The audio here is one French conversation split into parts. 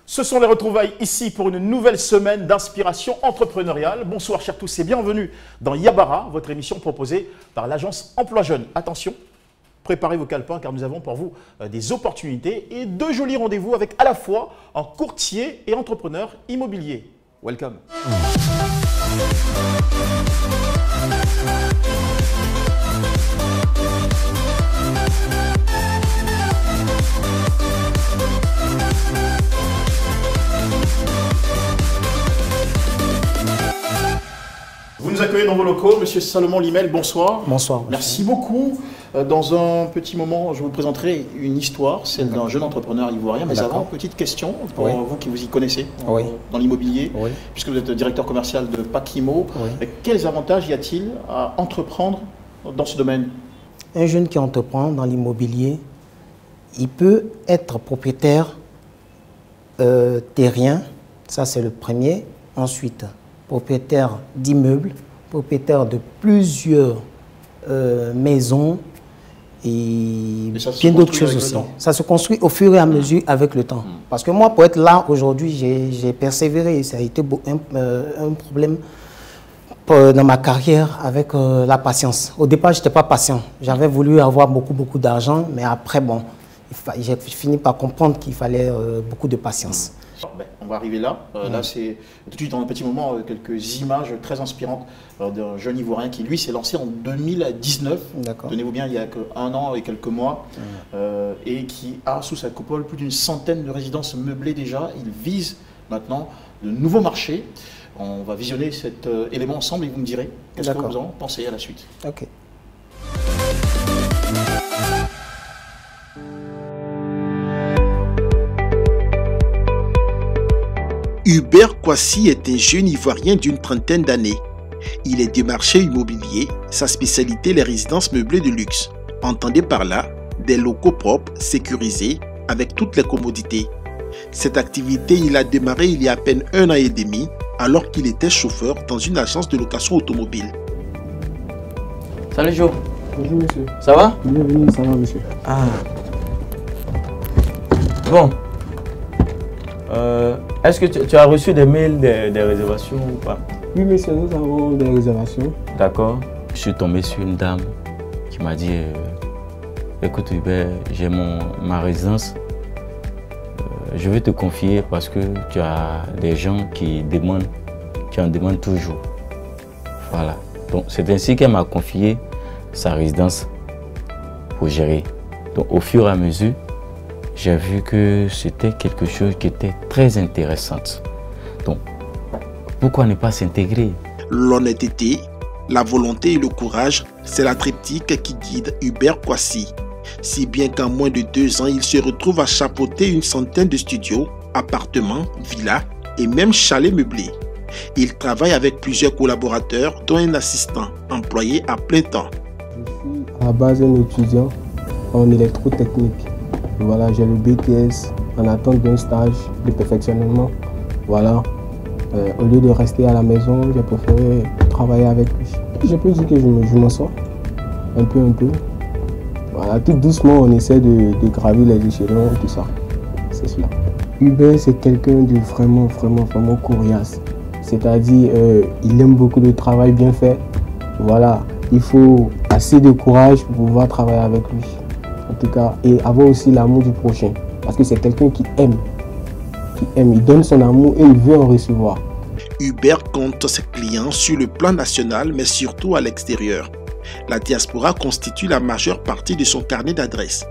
Ce sont les retrouvailles ici pour une nouvelle semaine d'inspiration entrepreneuriale. Bonsoir chers tous et bienvenue dans Yabara, votre émission proposée par l'agence Emploi Jeune. Attention, préparez vos calepins car nous avons pour vous des opportunités et deux jolis rendez-vous avec à la fois un courtier et entrepreneur immobilier. Welcome. Vous nous accueillez dans vos locaux, Monsieur Salomon Limel, bonsoir. Bonsoir. Merci beaucoup. Dans un petit moment, je vous présenterai une histoire, celle d'un jeune entrepreneur ivoirien. Mais avant, petite question pour vous qui vous y connaissez dans l'immobilier, puisque vous êtes directeur commercial de Pakimo. Quels avantages y a-t-il à entreprendre dans ce domaine? Un jeune qui entreprend dans l'immobilier, il peut être propriétaire terrien, ça c'est le premier. Ensuite, propriétaire d'immeubles, propriétaire de plusieurs maisons et bien d'autres choses aussi. Ça se construit au fur et à mesure avec le temps. Parce que moi, pour être là aujourd'hui, j'ai persévéré. Ça a été un problème dans ma carrière avec la patience. Au départ, je n'étais pas patient. J'avais voulu avoir beaucoup d'argent, mais après, bon, j'ai fini par comprendre qu'il fallait beaucoup de patience. On va arriver là. Là, c'est tout de suite dans un petit moment quelques images très inspirantes d'un jeune Ivoirien qui, lui, s'est lancé en 2019. Tenez-vous bien, il y a qu'un an et quelques mois. Et qui a sous sa coupole plus d'une centaine de résidences meublées déjà. Il vise maintenant de nouveaux marchés. On va visionner cet élément ensemble et vous me direz qu'est-ce que vous en pensez à la suite. Ok. Hubert Kwasi est un jeune Ivoirien d'une trentaine d'années. Il est démarcheur immobilier, sa spécialité les résidences meublées de luxe. Entendez par là des locaux propres, sécurisés, avec toutes les commodités. Cette activité, il a démarré il y a à peine 1 an et demi, alors qu'il était chauffeur dans une agence de location automobile. Salut Joe. Bonjour monsieur. Ça va? Bienvenue, ça va monsieur. Ah. Bon. Est-ce que tu as reçu des mails des réservations ou pas? Oui monsieur, nous avons des réservations. D'accord. Je suis tombé sur une dame qui m'a dit écoute Hubert, j'ai ma résidence. Je vais te confier parce que tu as des gens qui en demandent toujours. Voilà. Donc c'est ainsi qu'elle m'a confié sa résidence pour gérer. Donc au fur et à mesure, j'ai vu que c'était quelque chose qui était très intéressant. Donc, pourquoi ne pas s'intégrer? L'honnêteté, la volonté et le courage, c'est la triptyque qui guide Hubert Kwasi. Si bien qu'en moins de 2 ans, il se retrouve à chapeauter une centaine de studios, appartements, villas et même chalets meublés. Il travaille avec plusieurs collaborateurs, dont un assistant employé à plein temps. Je suis à la base un étudiant en électrotechnique. Voilà, j'ai le BTS en attente d'un stage de perfectionnement. Voilà, au lieu de rester à la maison, j'ai préféré travailler avec lui. Je peux dire que je m'en sors un peu. Voilà, tout doucement, on essaie de gravir les échelons, tout ça. C'est cela. Hubert, c'est quelqu'un de vraiment coriace. C'est-à-dire, il aime beaucoup le travail bien fait. Voilà, il faut assez de courage pour pouvoir travailler avec lui. En tout cas, et avoir aussi l'amour du prochain. Parce que c'est quelqu'un qui aime. Il donne son amour et il veut en recevoir. Hubert compte ses clients sur le plan national, mais surtout à l'extérieur. La diaspora constitue la majeure partie de son carnet d'adresses.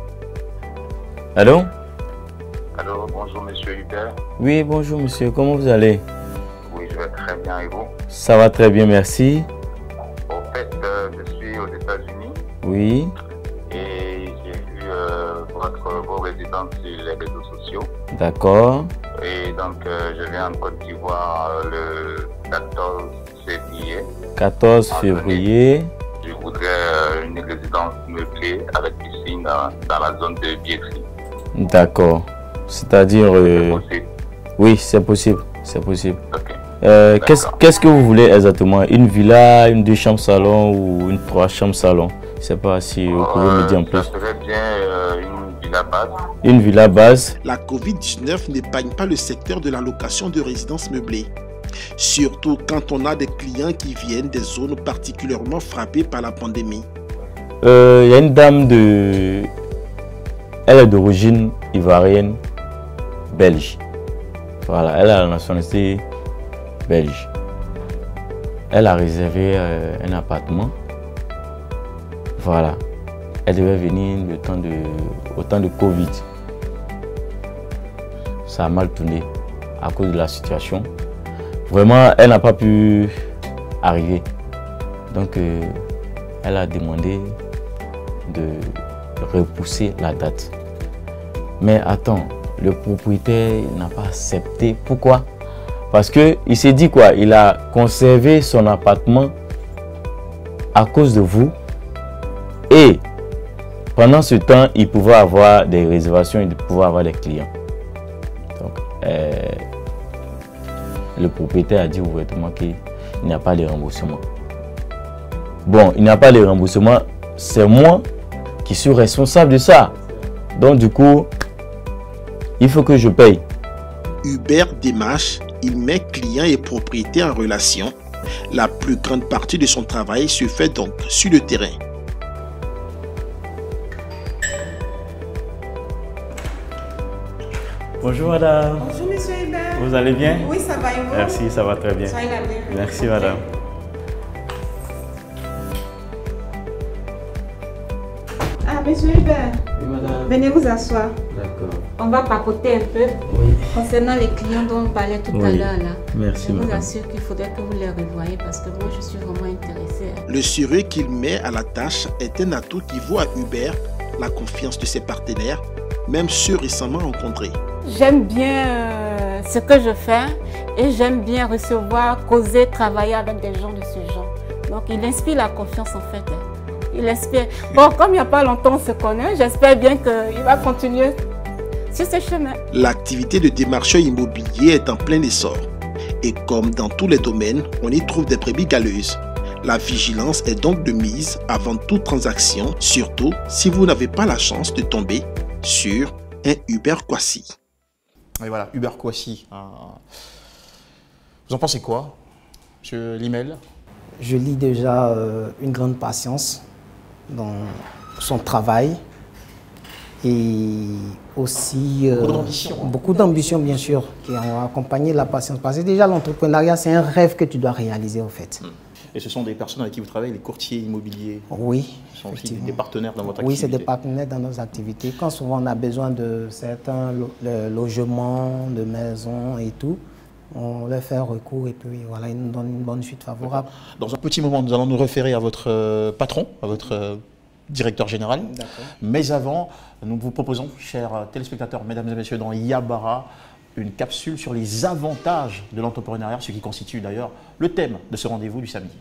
Allô? Allô, bonjour monsieur Hubert. Oui, bonjour monsieur, comment vous allez? Oui, je vais très bien et vous? Ça va très bien, merci. Au fait, je suis aux États-Unis. Oui. Et j'ai vu vos résidences sur les réseaux sociaux. D'accord. Et donc, je viens en Côte d'Ivoire le 14 février. 14 février. Je voudrais une résidence meublée avec piscine dans la zone de billetterie. D'accord. C'est-à-dire... C'est possible? Oui, c'est possible. C'est possible. Okay. Qu'est-ce que vous voulez exactement? Une villa, une 2 chambres salon ou une 3 chambres salon? Je ne sais pas si vous pouvez me dire en plus. Ça serait bien une villa base. Une villa base. La Covid-19 n'épargne pas le secteur de la location de résidences meublées. Surtout quand on a des clients qui viennent des zones particulièrement frappées par la pandémie. Il y a une dame elle est d'origine ivoirienne, belge. Voilà, elle a la nationalité belge. Elle a réservé un appartement. Voilà. Elle devait venir au temps de Covid. Ça a mal tourné à cause de la situation. Vraiment, elle n'a pas pu arriver. Donc, elle a demandé de repousser la date. Mais attends, le propriétaire n'a pas accepté. Pourquoi? Parce qu'il s'est dit quoi? Il a conservé son appartement à cause de vous. Et pendant ce temps, il pouvait avoir des réservations, il pouvait avoir des clients. Donc, le propriétaire a dit ouvertement qu'il n'y a pas de remboursement. Bon, il n'y a pas de remboursement, c'est moi qui suis responsable de ça. Donc du coup, il faut que je paye. Hubert démarche, il met clients et propriétaires en relation. La plus grande partie de son travail se fait donc sur le terrain. Bonjour madame. Bonjour monsieur Hubert. Vous allez bien? Oui, ça va et vous? Merci, ça va très bien. Soyez la bienvenue. Merci madame. Ah, monsieur Hubert. Oui madame. Venez vous asseoir. D'accord. On va papoter un peu concernant les clients dont on parlait tout à l'heure là. Merci je madame. vous assure qu'il faudrait que vous les revoyiez parce que moi je suis vraiment intéressée. Le sérieux qu'il met à la tâche est un atout qui vaut à Hubert la confiance de ses partenaires, même ceux récemment rencontrés. J'aime bien ce que je fais et j'aime bien recevoir, causer, travailler avec des gens de ce genre. Donc il inspire la confiance en fait. Il inspire. Bon, comme il n'y a pas longtemps on se connaît, j'espère bien qu'il va continuer sur ce chemin. L'activité de démarcheur immobilier est en plein essor. Et comme dans tous les domaines, on y trouve des brebis galeuses. La vigilance est donc de mise avant toute transaction, surtout si vous n'avez pas la chance de tomber sur un Hubert Kwasi. Et voilà, Hubert Kwasi. Vous en pensez quoi, monsieur Limel? Je lis déjà une grande patience dans son travail et aussi beaucoup d'ambition bien sûr qui ont accompagné la patience. Parce que déjà l'entrepreneuriat c'est un rêve que tu dois réaliser en fait. Et ce sont des personnes avec qui vous travaillez, les courtiers immobiliers? Oui. Ce sont aussi des partenaires dans votre activité? Oui, c'est des partenaires dans nos activités. Quand souvent on a besoin de certains logements, de maisons et tout, on leur fait recours et puis voilà, ils nous donnent une bonne suite favorable. Dans un petit moment, nous allons nous référer à votre patron, à votre directeur général. Mais avant, nous vous proposons, chers téléspectateurs, mesdames et messieurs, dans Yabara, une capsule sur les avantages de l'entrepreneuriat, ce qui constitue d'ailleurs le thème de ce rendez-vous du samedi.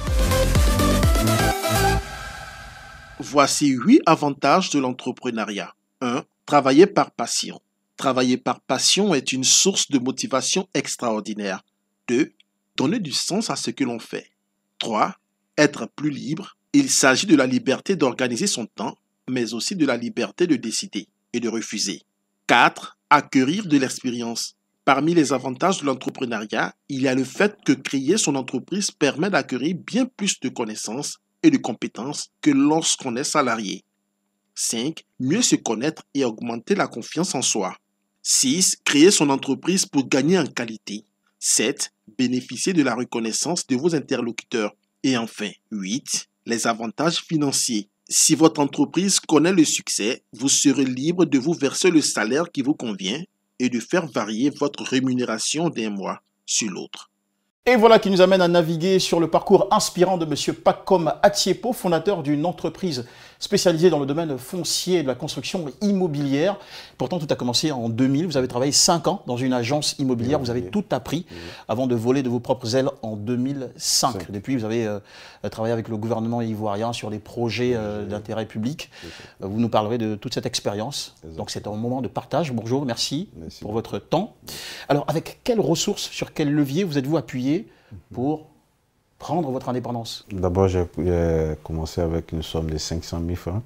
Voici 8 avantages de l'entrepreneuriat. 1. Travailler par passion. Travailler par passion est une source de motivation extraordinaire. 2. Donner du sens à ce que l'on fait. 3. Être plus libre. Il s'agit de la liberté d'organiser son temps, mais aussi de la liberté de décider et de refuser. 4. Acquérir de l'expérience. Parmi les avantages de l'entrepreneuriat, il y a le fait que créer son entreprise permet d'acquérir bien plus de connaissances et de compétences que lorsqu'on est salarié. 5. Mieux se connaître et augmenter la confiance en soi. 6. Créer son entreprise pour gagner en qualité. 7. Bénéficier de la reconnaissance de vos interlocuteurs. Et enfin, 8. Les avantages financiers. Si votre entreprise connaît le succès, vous serez libre de vous verser le salaire qui vous convient et de faire varier votre rémunération d'un mois sur l'autre. Et voilà qui nous amène à naviguer sur le parcours inspirant de M. Pacom Atiepo, fondateur d'une entreprise spécialisée dans le domaine foncier et de la construction immobilière. Pourtant, tout a commencé en 2000. Vous avez travaillé 5 ans dans une agence immobilière. Vous avez tout appris avant de voler de vos propres ailes en 2005. Depuis, vous avez travaillé avec le gouvernement ivoirien sur des projets d'intérêt public. Vous nous parlerez de toute cette expérience. Donc, c'est un moment de partage. Bonjour, merci pour votre temps. Alors, avec quelles ressources, sur quel levier vous êtes-vous appuyé pour prendre votre indépendance? D'abord, j'ai commencé avec une somme de 500 000 francs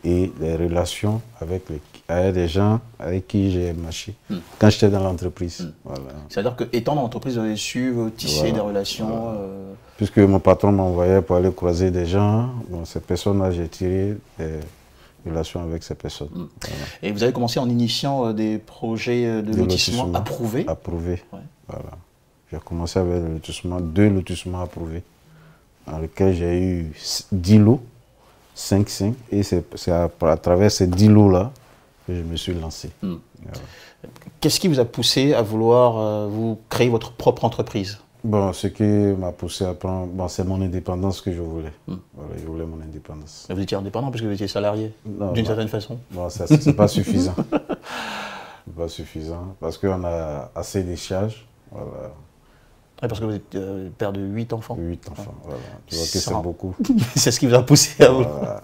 et les relations avec les gens avec qui j'ai marché quand j'étais dans l'entreprise. Voilà. C'est-à-dire qu'étant dans l'entreprise, vous avez su tisser des relations Puisque mon patron m'envoyait pour aller croiser des gens, bon, ces personnes-là, j'ai tiré des relations avec ces personnes. Voilà. Et vous avez commencé en initiant des projets de lotissement approuvés. Approuvés, voilà. J'ai commencé avec le lotissement, 2 lotissements approuvés, dans lesquels j'ai eu 10 lots, 5, et c'est à travers ces 10 lots-là que je me suis lancé. Voilà. Qu'est-ce qui vous a poussé à vouloir vous créer votre propre entreprise? Bon, ce qui m'a poussé à prendre, bon, c'est mon indépendance que je voulais. Voilà, je voulais mon indépendance. Et vous étiez indépendant parce que vous étiez salarié, d'une certaine façon? Bon, c'est pas suffisant. C'est pas suffisant, parce qu'on a assez de charges. Voilà. Et parce que vous êtes père de 8 enfants? 8 enfants, voilà. Tu vois que c'est beaucoup. C'est ce qui vous a poussé à vous. Voilà.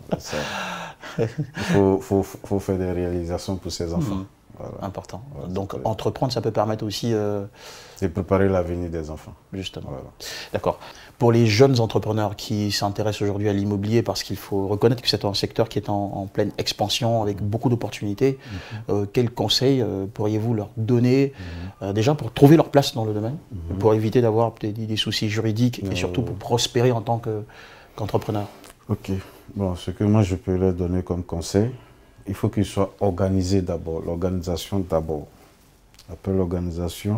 Il faut faire des réalisations pour ses enfants. Voilà. Important. Voilà, donc entreprendre, ça peut permettre aussi... de préparer l'avenir des enfants. Justement. Voilà. D'accord. Pour les jeunes entrepreneurs qui s'intéressent aujourd'hui à l'immobilier, parce qu'il faut reconnaître que c'est un secteur qui est en pleine expansion, avec beaucoup d'opportunités, quels conseils pourriez-vous leur donner, déjà pour trouver leur place dans le domaine, pour éviter d'avoir des soucis juridiques et surtout pour prospérer en tant qu'entrepreneur? Ok. Bon, ce que moi je peux leur donner comme conseil, il faut qu'ils soient organisés d'abord, l'organisation d'abord. Après l'organisation,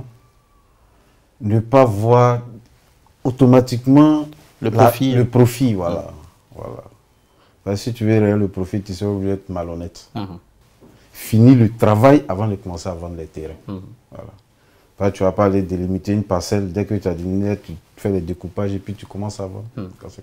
ne pas voir automatiquement le profit. Voilà. Voilà. Parce que si tu veux réel le profit, tu seras obligé d'être malhonnête. Finis le travail avant de commencer à vendre les terrains. Voilà. Enfin, tu ne vas pas aller délimiter une parcelle, dès que tu as diminué, tu fais les découpages et puis tu commences à vendre.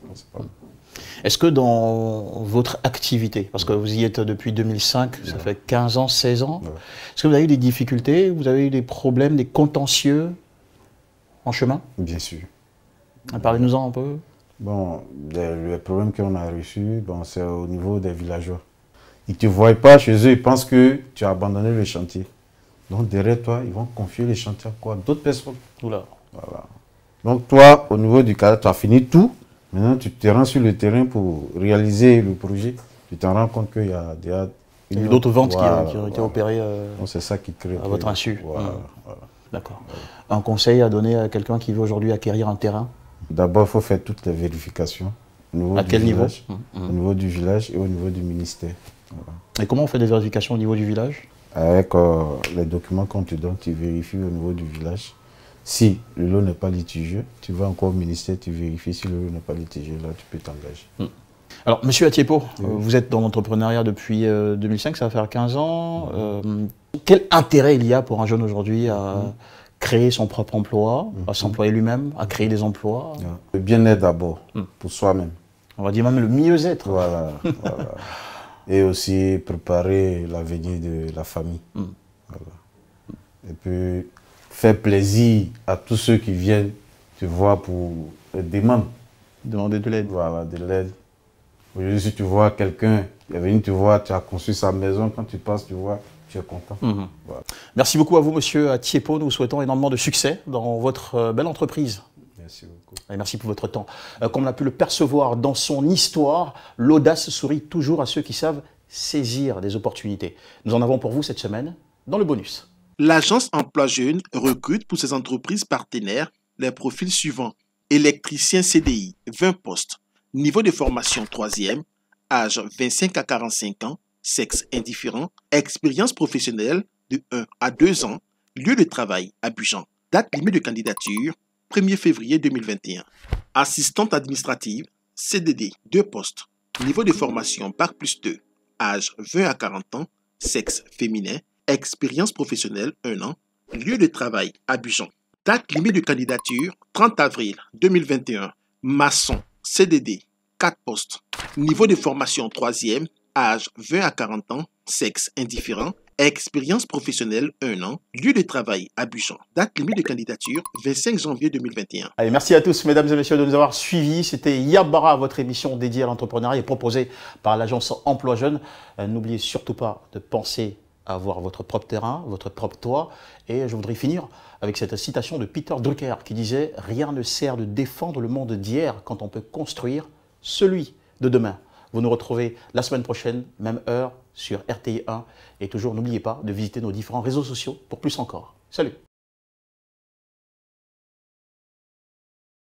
Est-ce que dans votre activité, parce que vous y êtes depuis 2005, ça fait 15 ans, 16 ans, est-ce que vous avez eu des difficultés, vous avez eu des problèmes, des contentieux en chemin? Bien sûr. Parlez-nous-en un peu. Bon, le problème qu'on a reçu, bon, c'est au niveau des villageois. Ils ne te voient pas chez eux, ils pensent que tu as abandonné le chantier. Donc derrière toi, ils vont confier les chantiers à quoi? D'autres personnes. Oula. Voilà. Donc toi, au niveau du cadre, tu as fini tout. Maintenant, tu te rends sur le terrain pour réaliser le projet. Tu te rends compte qu'il y a d'autres ventes qui ont été opérées c'est ça qui crée à votre insu. Voilà. D'accord. Un conseil à donner à quelqu'un qui veut aujourd'hui acquérir un terrain? D'abord, il faut faire toutes les vérifications. À quel niveau? Au niveau du village et au niveau du ministère. Voilà. Et comment on fait des vérifications au niveau du village? Avec les documents qu'on te donne, tu vérifies au niveau du village. Si le lot n'est pas litigieux, tu vas encore au ministère, tu vérifies. Si le lot n'est pas litigieux, là, tu peux t'engager. Alors, monsieur Atiepo, vous êtes dans l'entrepreneuriat depuis 2005, ça va faire 15 ans. Quel intérêt il y a pour un jeune aujourd'hui à créer son propre emploi, à s'employer lui-même, à créer des emplois? Le bien-être d'abord, pour soi-même. On va dire même le mieux-être. Voilà, voilà. Et aussi préparer l'avenir de la famille. Voilà. Et puis, faire plaisir à tous ceux qui viennent te voir pour demander de l'aide. Voilà, de l'aide. Aujourd'hui, si tu vois quelqu'un qui est venu te voir, tu as construit sa maison, quand tu passes, tu vois, tu es content. Voilà. Merci beaucoup à vous, monsieur Atiepo. Nous vous souhaitons énormément de succès dans votre belle entreprise. Merci beaucoup. Et merci pour votre temps. Comme on a pu le percevoir dans son histoire, l'audace sourit toujours à ceux qui savent saisir des opportunités. Nous en avons pour vous cette semaine dans le bonus. L'agence Emploi Jeune recrute pour ses entreprises partenaires les profils suivants. Électricien CDI, 20 postes. Niveau de formation 3e, âge 25 à 45 ans, sexe indifférent, expérience professionnelle de 1 à 2 ans, lieu de travail Abidjan. Date limite de candidature, 1er février 2021. Assistante administrative, CDD, 2 postes. Niveau de formation Bac plus 2, âge 20 à 40 ans, sexe féminin, expérience professionnelle 1 an, lieu de travail Abidjan. Date limite de candidature 30 avril 2021. Maçon, CDD, 4 postes. Niveau de formation 3e, âge 20 à 40 ans, sexe indifférent, expérience professionnelle 1 an, lieu de travail Abidjan. Date limite de candidature 25 janvier 2021. Allez, merci à tous, mesdames et messieurs, de nous avoir suivis. C'était Yabara, votre émission dédiée à l'entrepreneuriat et proposée par l'agence Emploi Jeune. N'oubliez surtout pas de penser à avoir votre propre terrain, votre propre toit. Et je voudrais finir avec cette citation de Peter Drucker qui disait « Rien ne sert de défendre le monde d'hier quand on peut construire celui de demain ». Vous nous retrouvez la semaine prochaine, même heure, sur RTI 1. Et toujours, n'oubliez pas de visiter nos différents réseaux sociaux pour plus encore. Salut!